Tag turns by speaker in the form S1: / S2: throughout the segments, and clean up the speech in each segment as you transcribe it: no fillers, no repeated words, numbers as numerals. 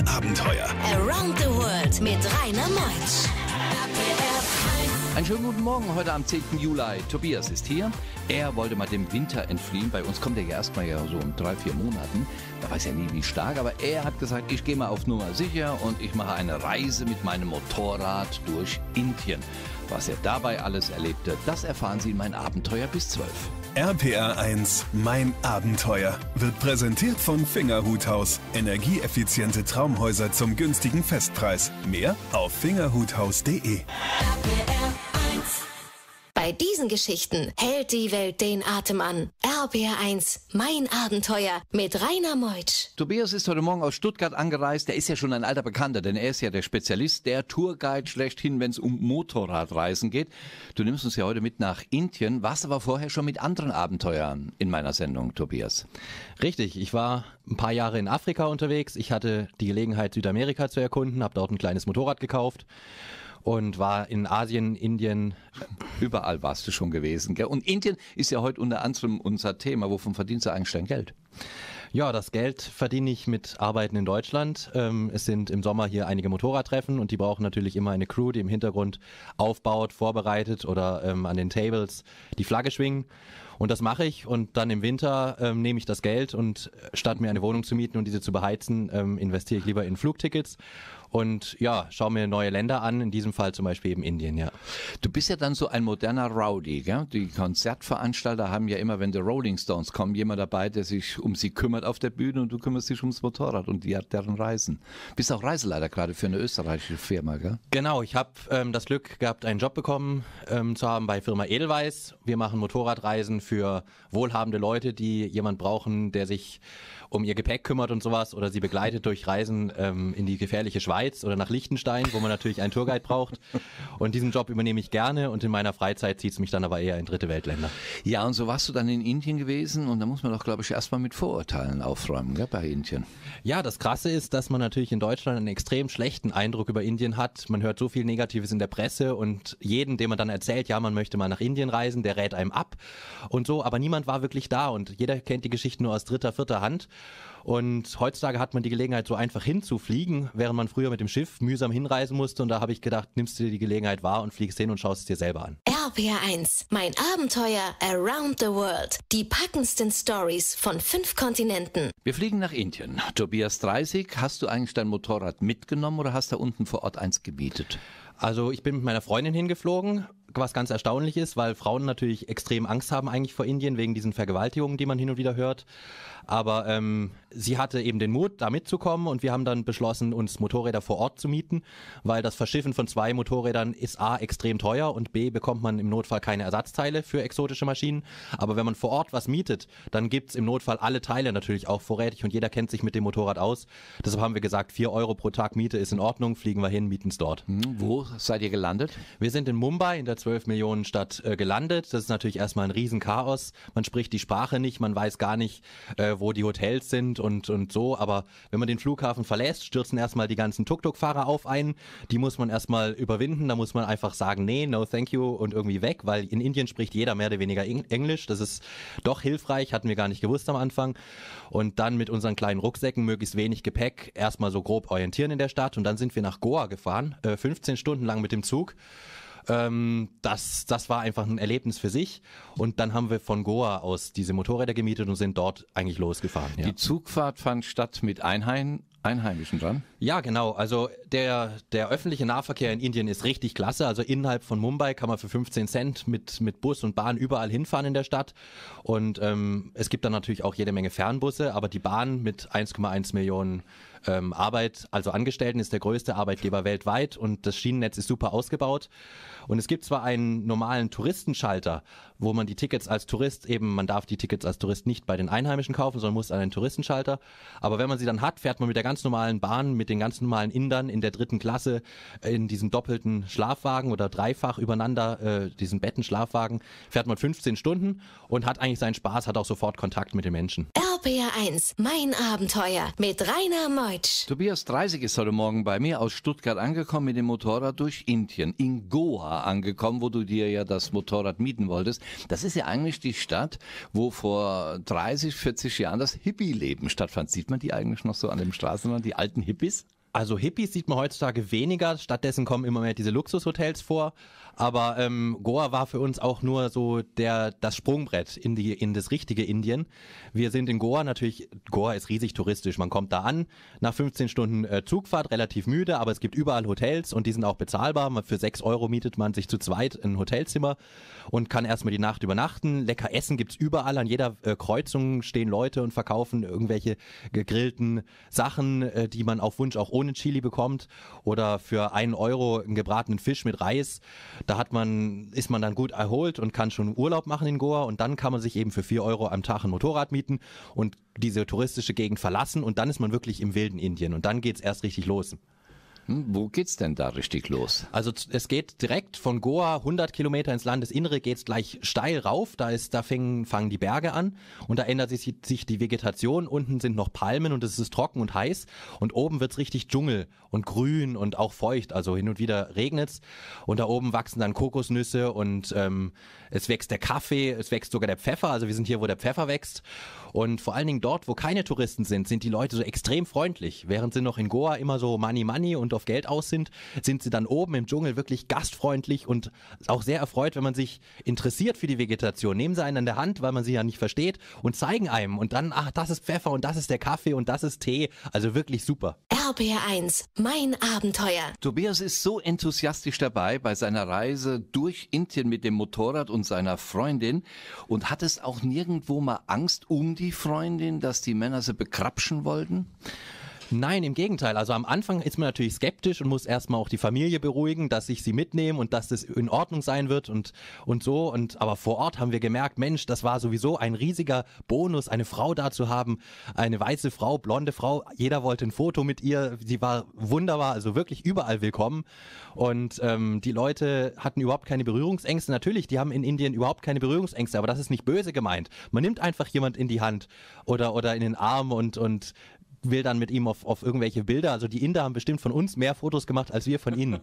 S1: Abenteuer.
S2: Around the World mit Rainer Meutsch.
S3: Einen schönen guten Morgen, heute am 10. Juli. Tobias ist hier. Er wollte mal dem Winter entfliehen. Bei uns kommt er ja erstmal so um 3-4 Monaten. Da weiß er nie, wie stark. Aber er hat gesagt, ich gehe mal auf Nummer sicher und ich mache eine Reise mit meinem Motorrad durch Indien. Was er dabei alles erlebte, das erfahren Sie in mein Abenteuer bis 12.
S1: RPR 1, mein Abenteuer, wird präsentiert von Fingerhuthaus. Energieeffiziente Traumhäuser zum günstigen Festpreis. Mehr auf fingerhuthaus.de.
S2: Bei diesen Geschichten hält die Welt den Atem an. RPR1, mein Abenteuer mit Rainer Meutsch.
S3: Tobias ist heute Morgen aus Stuttgart angereist. Der ist ja schon ein alter Bekannter, denn er ist ja der Spezialist, der Tourguide schlechthin, wenn es um Motorradreisen geht. Du nimmst uns ja heute mit nach Indien, warst aber vorher schon mit anderen Abenteuern in meiner Sendung, Tobias.
S4: Richtig, ich war ein paar Jahre in Afrika unterwegs. Ich hatte die Gelegenheit, Südamerika zu erkunden, habe dort ein kleines Motorrad gekauft. Und war in Asien, Indien.
S3: Überall warst du schon gewesen, gell? Und Indien ist ja heute unter anderem unser Thema. Wovon verdienst du eigentlich dein Geld?
S4: Ja, das Geld verdiene ich mit Arbeiten in Deutschland. Es sind im Sommer hier einige Motorradtreffen und die brauchen natürlich immer eine Crew, die im Hintergrund aufbaut, vorbereitet oder an den Tables die Flagge schwingen. Und das mache ich und dann im Winter nehme ich das Geld und statt mir eine Wohnung zu mieten und diese zu beheizen, investiere ich lieber in Flugtickets und ja, schaue mir neue Länder an, in diesem Fall zum Beispiel eben Indien, ja.
S3: Du bist ja dann so ein moderner Rowdy, gell? Die Konzertveranstalter haben ja immer, wenn die Rolling Stones kommen, jemand dabei, der sich um sie kümmert auf der Bühne und du kümmerst dich ums Motorrad und deren Reisen. Bist auch Reiseleiter gerade für eine österreichische Firma, gell?
S4: Genau, ich habe das Glück gehabt, einen Job bekommen zu haben bei Firma Edelweiss. Wir machen Motorradreisen für wohlhabende Leute, die jemand brauchen, der sich um ihr Gepäck kümmert und sowas oder sie begleitet durch Reisen in die gefährliche Schweiz oder nach Liechtenstein, wo man natürlich einen Tourguide braucht. Und diesen Job übernehme ich gerne und in meiner Freizeit zieht es mich dann aber eher in dritte Weltländer.
S3: Ja, und so warst du dann in Indien gewesen und da muss man doch, glaube ich, erstmal mit Vorurteilen aufräumen, gell, bei Indien.
S4: Ja, das Krasse ist, dass man natürlich in Deutschland einen extrem schlechten Eindruck über Indien hat. Man hört so viel Negatives in der Presse und jeden, dem man dann erzählt, ja, man möchte mal nach Indien reisen, der rät einem ab und so, aber niemand war wirklich da und jeder kennt die Geschichten nur aus dritter, vierter Hand. Und heutzutage hat man die Gelegenheit, so einfach hinzufliegen, während man früher mit dem Schiff mühsam hinreisen musste. Und da habe ich gedacht, nimmst du dir die Gelegenheit wahr und fliegst hin und schaust es dir selber an.
S2: RPR1, mein Abenteuer Around the World. Die packendsten Stories von 5 Kontinenten.
S3: Wir fliegen nach Indien. Tobias 30, hast du eigentlich dein Motorrad mitgenommen oder hast da unten vor Ort eins gemietet?
S4: Also ich bin mit meiner Freundin hingeflogen, was ganz erstaunlich ist, weil Frauen natürlich extrem Angst haben eigentlich vor Indien wegen diesen Vergewaltigungen, die man hin und wieder hört. Aber sie hatte eben den Mut, da mitzukommen und wir haben dann beschlossen, uns Motorräder vor Ort zu mieten, weil das Verschiffen von 2 Motorrädern ist A, extrem teuer und B, bekommt man im Notfall keine Ersatzteile für exotische Maschinen. Aber wenn man vor Ort was mietet, dann gibt's im Notfall alle Teile natürlich auch vorrätig und jeder kennt sich mit dem Motorrad aus. Deshalb haben wir gesagt, 4 Euro pro Tag Miete ist in Ordnung, fliegen wir hin, mieten's dort.
S3: Wo seid ihr gelandet?
S4: Wir sind in Mumbai, in der 12 Millionen Stadt gelandet. Das ist natürlich erstmal ein Riesenchaos. Man spricht die Sprache nicht, man weiß gar nicht, wo die Hotels sind und so. Aber wenn man den Flughafen verlässt, stürzen erstmal die ganzen Tuk-Tuk-Fahrer auf einen. Die muss man erstmal überwinden. Da muss man einfach sagen, nee, no thank you und irgendwie weg, weil in Indien spricht jeder mehr oder weniger Englisch. Das ist doch hilfreich, hatten wir gar nicht gewusst am Anfang. Und dann mit unseren kleinen Rucksäcken, möglichst wenig Gepäck, erstmal so grob orientieren in der Stadt. Und dann sind wir nach Goa gefahren, 15 Stunden lang mit dem Zug. Das war einfach ein Erlebnis für sich und dann haben wir von Goa aus diese Motorräder gemietet und sind dort eigentlich losgefahren. Ja.
S3: Die Zugfahrt fand statt mit Einheimischen dran?
S4: Ja, genau. Also der öffentliche Nahverkehr in Indien ist richtig klasse. Also innerhalb von Mumbai kann man für 15 Cent mit Bus und Bahn überall hinfahren in der Stadt. Und es gibt dann natürlich auch jede Menge Fernbusse, aber die Bahn mit 1,1 Millionen Angestellten ist der größte Arbeitgeber weltweit und das Schienennetz ist super ausgebaut. Und es gibt zwar einen normalen Touristenschalter, wo man die Tickets als Tourist man darf die Tickets als Tourist nicht bei den Einheimischen kaufen, sondern muss an einen Touristenschalter. Aber wenn man sie dann hat, fährt man mit der ganz normalen Bahn, mit den ganz normalen Indern in der 3. Klasse in diesem doppelten Schlafwagen oder dreifach übereinander, diesen Bettenschlafwagen, fährt man 15 Stunden und hat eigentlich seinen Spaß, hat auch sofort Kontakt mit den Menschen.
S2: RPR1, mein Abenteuer mit Rainer Meutsch.
S3: Tobias 30 ist heute Morgen bei mir aus Stuttgart angekommen mit dem Motorrad durch Indien. In Goa angekommen, wo du dir ja das Motorrad mieten wolltest. Das ist ja eigentlich die Stadt, wo vor 30, 40 Jahren das Hippie-Leben stattfand. Sieht man die eigentlich noch so an dem Straßenrand, die alten Hippies?
S4: Also Hippies sieht man heutzutage weniger, stattdessen kommen immer mehr diese Luxushotels vor, aber Goa war für uns auch nur so das Sprungbrett in das richtige Indien. Wir sind in Goa, natürlich, Goa ist riesig touristisch, man kommt da an, nach 15 Stunden Zugfahrt, relativ müde, aber es gibt überall Hotels und die sind auch bezahlbar. Für 6 Euro mietet man sich zu zweit ein Hotelzimmer und kann erstmal die Nacht übernachten. Lecker Essen gibt's überall, an jeder Kreuzung stehen Leute und verkaufen irgendwelche gegrillten Sachen, die man auf Wunsch auch ohne Chili bekommt, oder für 1 Euro einen gebratenen Fisch mit Reis. Da ist man dann gut erholt und kann schon Urlaub machen in Goa, und dann kann man sich eben für 4 Euro am Tag ein Motorrad mieten und diese touristische Gegend verlassen, und dann ist man wirklich im wilden Indien und dann geht's erst richtig los.
S3: Wo geht's denn da richtig los?
S4: Also es geht direkt von Goa 100 Kilometer ins Landesinnere, geht's gleich steil rauf, da fangen die Berge an und da ändert sich die Vegetation, unten sind noch Palmen und es ist trocken und heiß und oben wird's richtig Dschungel und grün und auch feucht, also hin und wieder regnet's und da oben wachsen dann Kokosnüsse und es wächst der Kaffee, es wächst sogar der Pfeffer, also wir sind hier, wo der Pfeffer wächst, und vor allen Dingen dort, wo keine Touristen sind die Leute so extrem freundlich, während sie noch in Goa immer so Money und auf Geld aus sind sie dann oben im Dschungel wirklich gastfreundlich und auch sehr erfreut, wenn man sich interessiert für die Vegetation. Nehmen sie einen an der Hand, weil man sie ja nicht versteht, und zeigen einem und dann, ach, das ist Pfeffer und das ist der Kaffee und das ist Tee, also wirklich super.
S2: RBR1, mein Abenteuer.
S3: Tobias ist so enthusiastisch dabei bei seiner Reise durch Indien mit dem Motorrad und seiner Freundin und hat es auch nirgendwo mal Angst um die Freundin, dass die Männer sie bekrapschen wollten?
S4: Nein, im Gegenteil. Also am Anfang ist man natürlich skeptisch und muss erstmal auch die Familie beruhigen, dass ich sie mitnehme und dass das in Ordnung sein wird und so. Aber vor Ort haben wir gemerkt, Mensch, das war sowieso ein riesiger Bonus, eine Frau da zu haben, eine weiße Frau, blonde Frau. Jeder wollte ein Foto mit ihr. Sie war wunderbar, also wirklich überall willkommen. Und die Leute hatten überhaupt keine Berührungsängste. Natürlich, die haben in Indien überhaupt keine Berührungsängste, aber das ist nicht böse gemeint. Man nimmt einfach jemand in die Hand oder in den Arm und will dann mit ihm auf irgendwelche Bilder. Also die Inder haben bestimmt von uns mehr Fotos gemacht als wir von ihnen.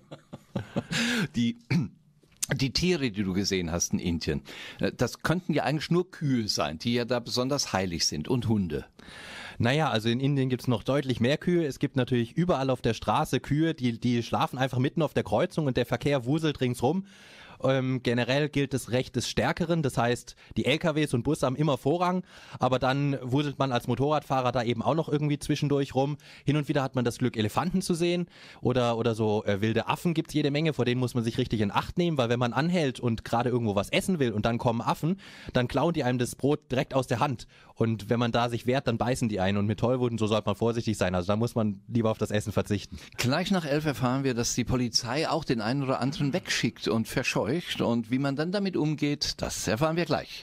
S3: Die Tiere, die du gesehen hast in Indien, das könnten ja eigentlich nur Kühe sein, die ja da besonders heilig sind, und Hunde.
S4: Naja, also in Indien gibt's noch deutlich mehr Kühe. Es gibt natürlich überall auf der Straße Kühe, die schlafen einfach mitten auf der Kreuzung und der Verkehr wuselt ringsrum. Generell gilt das Recht des Stärkeren, das heißt, die LKWs und Busse haben immer Vorrang, aber dann wuselt man als Motorradfahrer da eben auch noch irgendwie zwischendurch rum. Hin und wieder hat man das Glück, Elefanten zu sehen oder so wilde Affen gibt's jede Menge, vor denen muss man sich richtig in Acht nehmen, weil wenn man anhält und gerade irgendwo was essen will und dann kommen Affen, dann klauen die einem das Brot direkt aus der Hand, und wenn man da sich wehrt, dann beißen die einen, und mit Tollwuten, so sollte man vorsichtig sein, also da muss man lieber auf das Essen verzichten.
S3: Gleich nach 11 erfahren wir, dass die Polizei auch den einen oder anderen wegschickt und verscheucht. Und wie man dann damit umgeht, das erfahren wir gleich.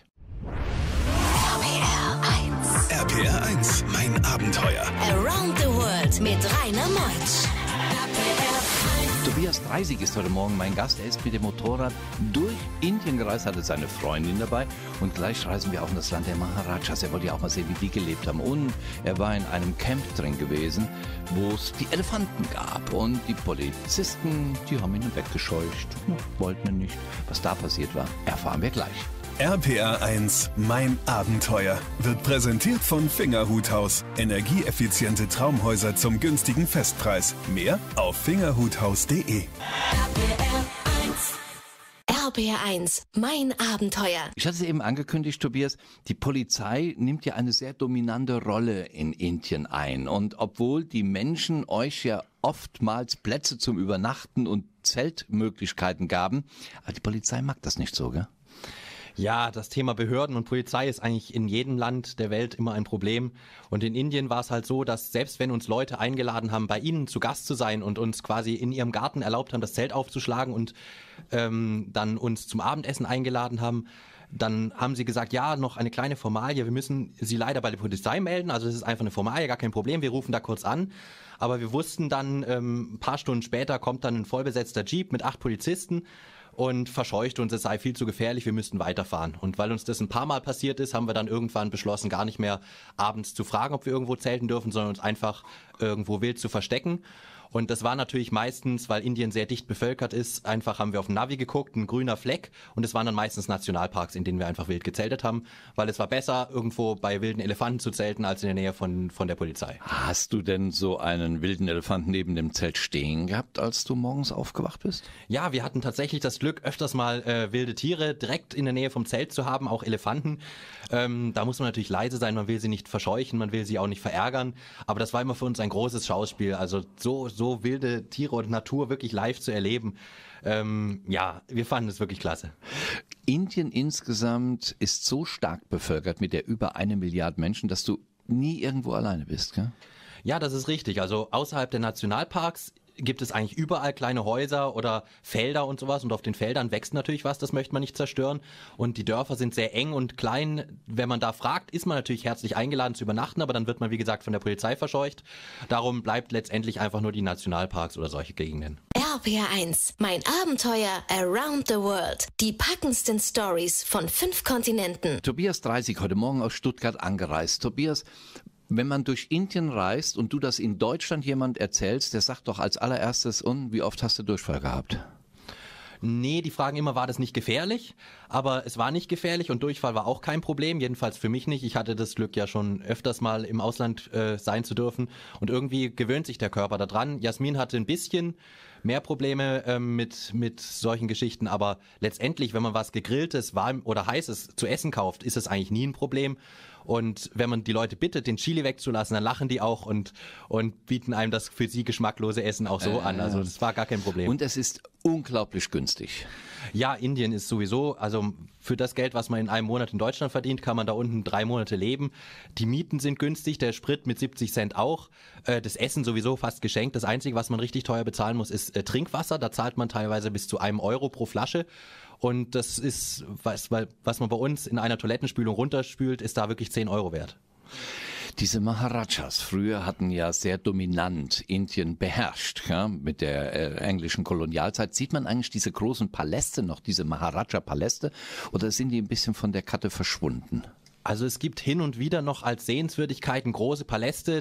S1: RPR1, mein Abenteuer.
S2: Around the World mit Rainer Meutsch.
S3: Tobias Dreisig ist heute Morgen mein Gast. Er ist mit dem Motorrad durch Indien gereist, hatte seine Freundin dabei. Und gleich reisen wir auch in das Land der Maharajas. Er wollte ja auch mal sehen, wie die gelebt haben. Und er war in einem Camp drin gewesen, wo es die Elefanten gab. Und die Polizisten, die haben ihn weggescheucht. Wollten ihn nicht. Was da passiert war, erfahren wir gleich.
S1: RPR1, mein Abenteuer, wird präsentiert von Fingerhuthaus. Energieeffiziente Traumhäuser zum günstigen Festpreis. Mehr auf fingerhuthaus.de.
S2: RBR1, mein Abenteuer.
S3: Ich hatte es eben angekündigt, Tobias, die Polizei nimmt ja eine sehr dominante Rolle in Indien ein. Und obwohl die Menschen euch ja oftmals Plätze zum Übernachten und Zeltmöglichkeiten gaben, aber die Polizei mag das nicht so, gell?
S4: Ja, das Thema Behörden und Polizei ist eigentlich in jedem Land der Welt immer ein Problem. Und in Indien war es halt so, dass selbst wenn uns Leute eingeladen haben, bei ihnen zu Gast zu sein und uns quasi in ihrem Garten erlaubt haben, das Zelt aufzuschlagen und dann uns zum Abendessen eingeladen haben, dann haben sie gesagt, ja, noch eine kleine Formalie, wir müssen sie leider bei der Polizei melden. Also es ist einfach eine Formalie, gar kein Problem, wir rufen da kurz an. Aber wir wussten dann, ein paar Stunden später kommt dann ein vollbesetzter Jeep mit 8 Polizisten und verscheucht uns, es sei viel zu gefährlich, wir müssten weiterfahren. Und weil uns das ein paar Mal passiert ist, haben wir dann irgendwann beschlossen, gar nicht mehr abends zu fragen, ob wir irgendwo zelten dürfen, sondern uns einfach irgendwo wild zu verstecken. Und das war natürlich meistens, weil Indien sehr dicht bevölkert ist, einfach haben wir auf dem Navi geguckt, ein grüner Fleck. Und es waren dann meistens Nationalparks, in denen wir einfach wild gezeltet haben, weil es war besser, irgendwo bei wilden Elefanten zu zelten, als in der Nähe von der Polizei.
S3: Hast du denn so einen wilden Elefanten neben dem Zelt stehen gehabt, als du morgens aufgewacht bist?
S4: Ja, wir hatten tatsächlich das Glück, öfters mal wilde Tiere direkt in der Nähe vom Zelt zu haben, auch Elefanten. Da muss man natürlich leise sein, man will sie nicht verscheuchen, man will sie auch nicht verärgern. Aber das war immer für uns ein großes Schauspiel. Also so wilde Tiere und Natur wirklich live zu erleben. Ja, wir fanden es wirklich klasse.
S3: Indien insgesamt ist so stark bevölkert mit der über 1 Milliarde Menschen, dass du nie irgendwo alleine bist, gell?
S4: Ja, das ist richtig. Also außerhalb der Nationalparks gibt es eigentlich überall kleine Häuser oder Felder und sowas und auf den Feldern wächst natürlich was, das möchte man nicht zerstören und die Dörfer sind sehr eng und klein. Wenn man da fragt, ist man natürlich herzlich eingeladen zu übernachten, aber dann wird man wie gesagt von der Polizei verscheucht. Darum bleibt letztendlich einfach nur die Nationalparks oder solche Gegenden.
S2: RPR1, mein Abenteuer around the world. Die packendsten Stories von 5 Kontinenten.
S3: Tobias 30, heute Morgen aus Stuttgart angereist. Tobias, wenn man durch Indien reist und du das in Deutschland jemand erzählst, der sagt doch als allererstes, und wie oft hast du Durchfall gehabt?
S4: Nee, die fragen immer, war das nicht gefährlich? Aber es war nicht gefährlich und Durchfall war auch kein Problem, jedenfalls für mich nicht. Ich hatte das Glück ja schon öfters mal im Ausland sein zu dürfen und irgendwie gewöhnt sich der Körper daran. Jasmin hatte ein bisschen mehr Probleme mit solchen Geschichten, aber letztendlich, wenn man was Gegrilltes, warm oder heißes zu essen kauft, ist es eigentlich nie ein Problem. Und wenn man die Leute bittet, den Chili wegzulassen, dann lachen die auch und bieten einem das für sie geschmacklose Essen auch so an. Also das war gar kein Problem.
S3: Und es ist unglaublich günstig.
S4: Ja, Indien ist sowieso, also für das Geld, was man in einem Monat in Deutschland verdient, kann man da unten 3 Monate leben. Die Mieten sind günstig, der Sprit mit 70 Cent auch. Das Essen sowieso fast geschenkt. Das Einzige, was man richtig teuer bezahlen muss, ist Trinkwasser. Da zahlt man teilweise bis zu €1 pro Flasche. Und das ist, was man bei uns in einer Toilettenspülung runterspült, ist da wirklich 10 € wert.
S3: Diese Maharajas früher hatten ja sehr dominant Indien beherrscht, ja, mit der englischen Kolonialzeit. Sieht man eigentlich diese großen Paläste noch, diese Maharaja-Paläste, oder sind die ein bisschen von der Karte verschwunden?
S4: Also es gibt hin und wieder noch als Sehenswürdigkeiten große Paläste,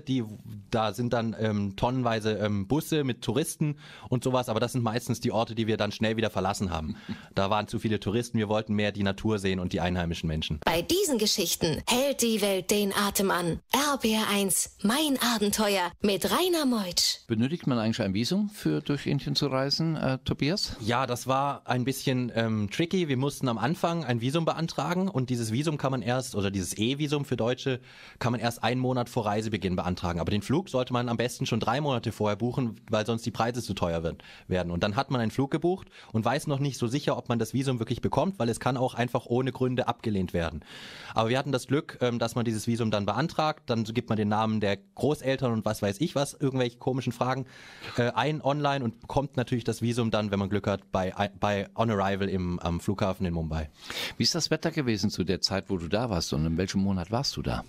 S4: da sind dann tonnenweise Busse mit Touristen und sowas, aber das sind meistens die Orte, die wir dann schnell wieder verlassen haben. Da waren zu viele Touristen, wir wollten mehr die Natur sehen und die einheimischen Menschen.
S2: Bei diesen Geschichten hält die Welt den Atem an. RBR1, mein Abenteuer mit Rainer Meutsch.
S3: Benötigt man eigentlich ein Visum für durch Indien zu reisen, Tobias?
S4: Ja, das war ein bisschen tricky. Wir mussten am Anfang ein Visum beantragen und dieses Visum kann man erst, oder dieses E-Visum für Deutsche kann man erst 1 Monat vor Reisebeginn beantragen. Aber den Flug sollte man am besten schon 3 Monate vorher buchen, weil sonst die Preise zu teuer werden. Und dann hat man einen Flug gebucht und weiß noch nicht so sicher, ob man das Visum wirklich bekommt, weil es kann auch einfach ohne Gründe abgelehnt werden. Aber wir hatten das Glück, dass man dieses Visum dann beantragt. Dann gibt man den Namen der Großeltern und was weiß ich was, irgendwelche komischen Fragen ein online und bekommt natürlich das Visum dann, wenn man Glück hat, bei On Arrival am Flughafen in Mumbai.
S3: Wie ist das Wetter gewesen zu der Zeit, wo du da warst? Und in welchem Monat warst du da?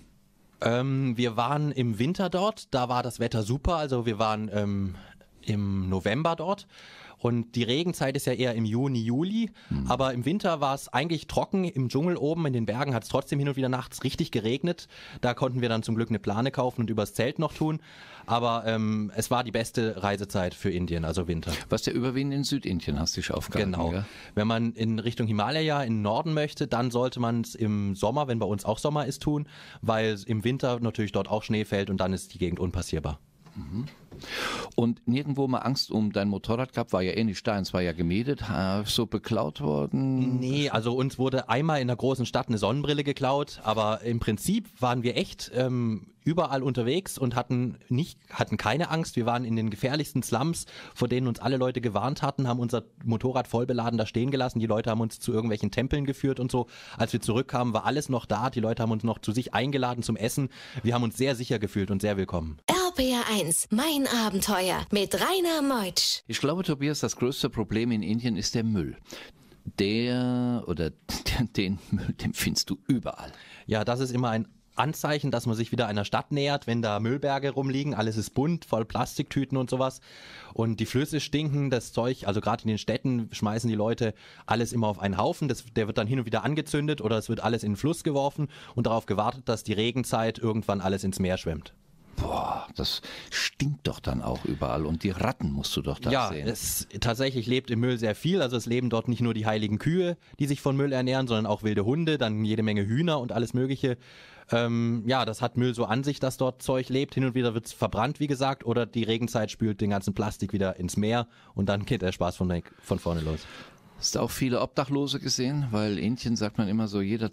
S4: Wir waren im Winter dort, da war das Wetter super, also wir waren im November dort und die Regenzeit ist ja eher im Juni, Juli, aber im Winter war es eigentlich trocken, im Dschungel oben in den Bergen hat es trotzdem hin und wieder nachts richtig geregnet, da konnten wir dann zum Glück eine Plane kaufen und übers Zelt noch tun, aber es war die beste Reisezeit für Indien, also Winter.
S3: Was ja überwiegend in Südindien hast du dich aufgehalten.
S4: Genau,
S3: gell?
S4: Wenn man in Richtung Himalaya in den Norden möchte, dann sollte man es im Sommer, wenn bei uns auch Sommer ist, tun, weil im Winter natürlich dort auch Schnee fällt und dann ist die Gegend unpassierbar.
S3: Und nirgendwo mal Angst um dein Motorrad gehabt, war ja eh nicht da, es war ja gemietet, so beklaut worden?
S4: Nee, also uns wurde einmal in der großen Stadt eine Sonnenbrille geklaut, aber im Prinzip waren wir echt überall unterwegs und hatten keine Angst. Wir waren in den gefährlichsten Slums, vor denen uns alle Leute gewarnt hatten, haben unser Motorrad voll beladen da stehen gelassen. Die Leute haben uns zu irgendwelchen Tempeln geführt und so. Als wir zurückkamen, war alles noch da. Die Leute haben uns noch zu sich eingeladen zum Essen. Wir haben uns sehr sicher gefühlt und sehr willkommen.
S2: RPR1, mein Abenteuer mit Rainer Meutsch.
S3: Ich glaube, Tobias, das größte Problem in Indien ist der Müll. Den Müll, den findest du überall.
S4: Ja, das ist immer ein Anzeichen, dass man sich wieder einer Stadt nähert, wenn da Müllberge rumliegen, alles ist bunt, voll Plastiktüten und sowas und die Flüsse stinken, das Zeug, also gerade in den Städten schmeißen die Leute alles immer auf einen Haufen, der wird dann hin und wieder angezündet oder es wird alles in den Fluss geworfen und darauf gewartet, dass die Regenzeit irgendwann alles ins Meer schwemmt.
S3: Boah, das stinkt doch dann auch überall und die Ratten musst du doch da sehen.
S4: Ja, tatsächlich lebt im Müll sehr viel. Also es leben dort nicht nur die heiligen Kühe, die sich von Müll ernähren, sondern auch wilde Hunde, dann jede Menge Hühner und alles Mögliche. Das hat Müll so an sich, dass dort Zeug lebt. Hin und wieder wird es verbrannt, wie gesagt, oder die Regenzeit spült den ganzen Plastik wieder ins Meer und dann geht der Spaß von vorne los.
S3: Hast du auch viele Obdachlose gesehen? Weil Indien sagt man immer so, jeder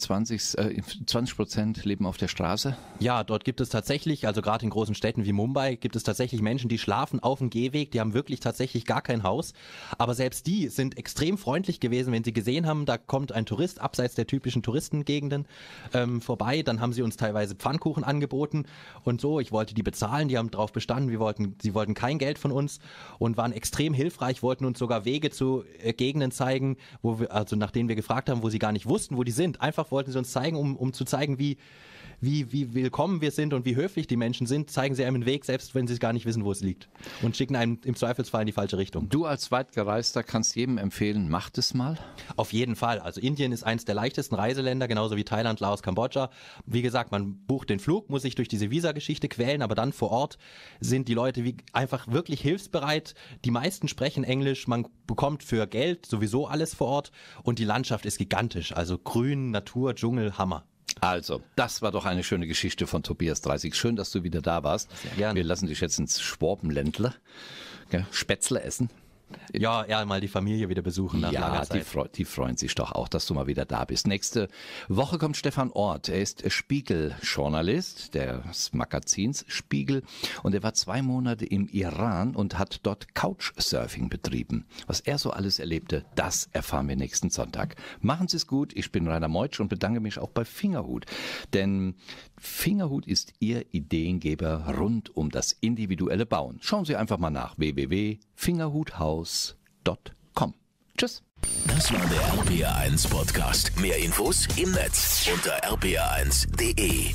S3: 20% leben auf der Straße.
S4: Ja, dort gibt es tatsächlich, also gerade in großen Städten wie Mumbai, gibt es tatsächlich Menschen, die schlafen auf dem Gehweg, die haben wirklich tatsächlich gar kein Haus. Aber selbst die sind extrem freundlich gewesen, wenn sie gesehen haben, da kommt ein Tourist abseits der typischen Touristengegenden vorbei, dann haben sie uns teilweise Pfannkuchen angeboten und so. Ich wollte die bezahlen, die haben darauf bestanden, sie wollten kein Geld von uns und waren extrem hilfreich, wollten uns sogar Wege zu Gegenden zeigen, nach denen wir gefragt haben, wo sie gar nicht wussten, wo die sind. Einfach wollten sie uns zeigen, um zu zeigen, wie willkommen wir sind und wie höflich die Menschen sind, zeigen sie einem den Weg, selbst wenn sie gar nicht wissen, wo es liegt. Und schicken einem im Zweifelsfall in die falsche Richtung.
S3: Du als Weitgereister kannst jedem empfehlen, macht es mal?
S4: Auf jeden Fall. Also Indien ist eines der leichtesten Reiseländer, genauso wie Thailand, Laos, Kambodscha. Wie gesagt, man bucht den Flug, muss sich durch diese Visa-Geschichte quälen, aber dann vor Ort sind die Leute einfach wirklich hilfsbereit. Die meisten sprechen Englisch, man bekommt für Geld sowieso alles vor Ort und die Landschaft ist gigantisch. Also Grün, Natur, Dschungel, Hammer.
S3: Also, das war doch eine schöne Geschichte von Tobias 30. Schön, dass du wieder da warst.
S4: Sehr gerne.
S3: Wir lassen dich jetzt ins Schwabenländle, Spätzle essen.
S4: Ja, mal die Familie wieder besuchen nach langer Zeit.
S3: Die freuen sich doch auch, dass du mal wieder da bist. Nächste Woche kommt Stefan Ort. Er ist Spiegel-Journalist des Magazins Spiegel und er war 2 Monate im Iran und hat dort Couchsurfing betrieben. Was er so alles erlebte, das erfahren wir nächsten Sonntag. Machen Sie es gut. Ich bin Rainer Meutsch und bedanke mich auch bei Fingerhut. Denn Fingerhut ist Ihr Ideengeber rund um das individuelle Bauen. Schauen Sie einfach mal nach www.fingerhuthaus.com. Tschüss.
S5: Das war der RPR1 Podcast. Mehr Infos im Netz unter rpr1.de.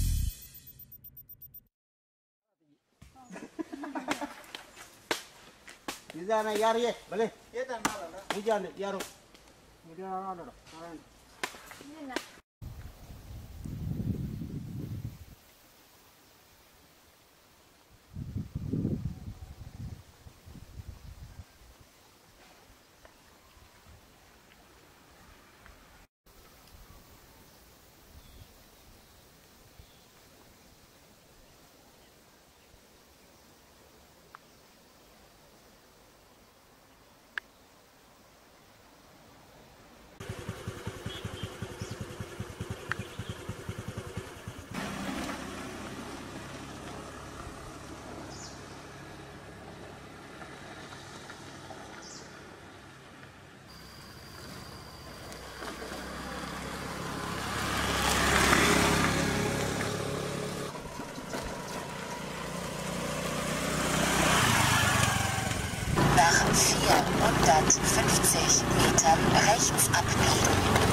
S6: Nach 450 Metern rechts abbiegen.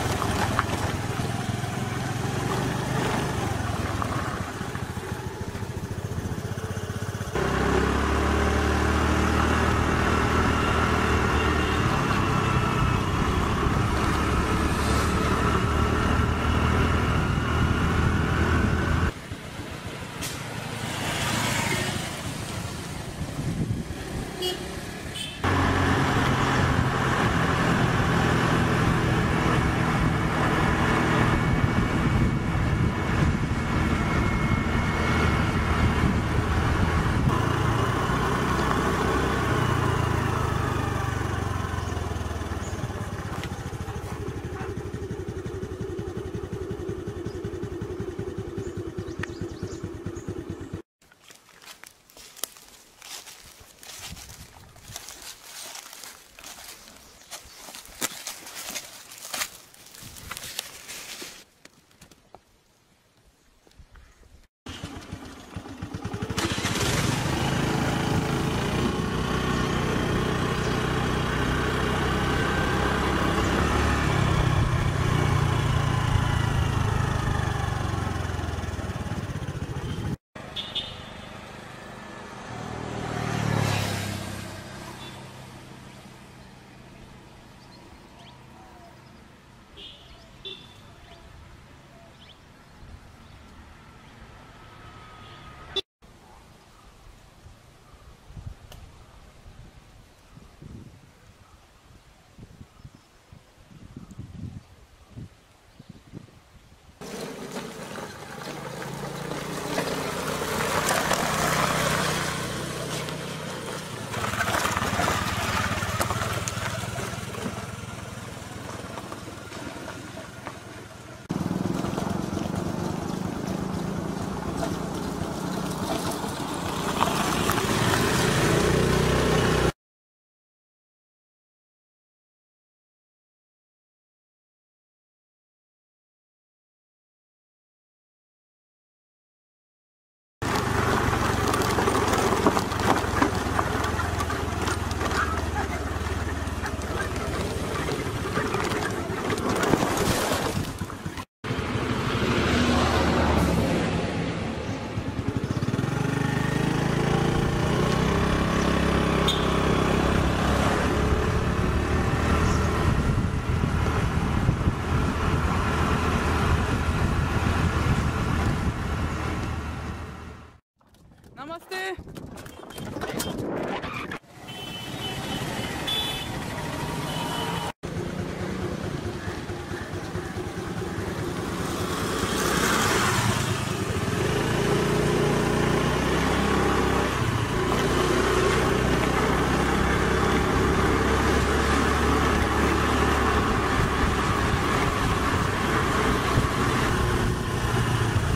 S7: Namaste.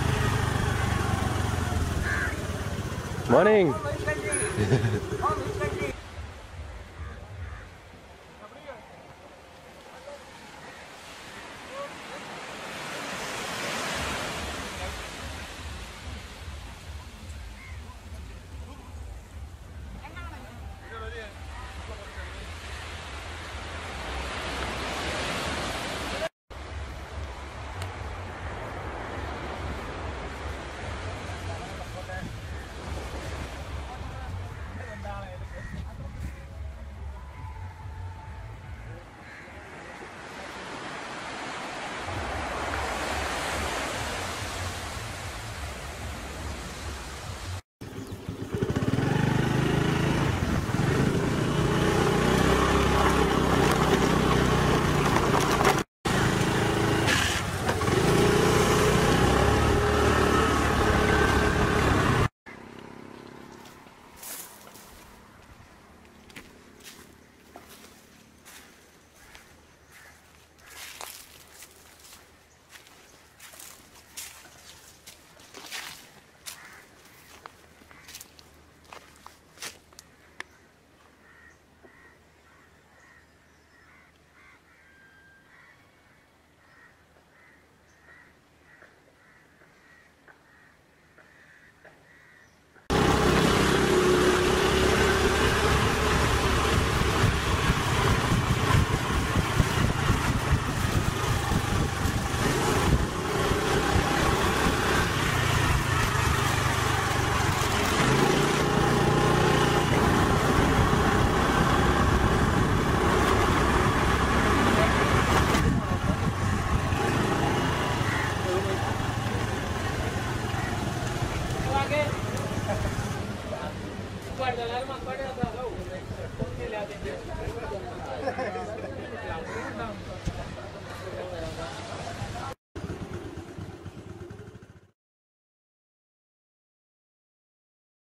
S8: Morning.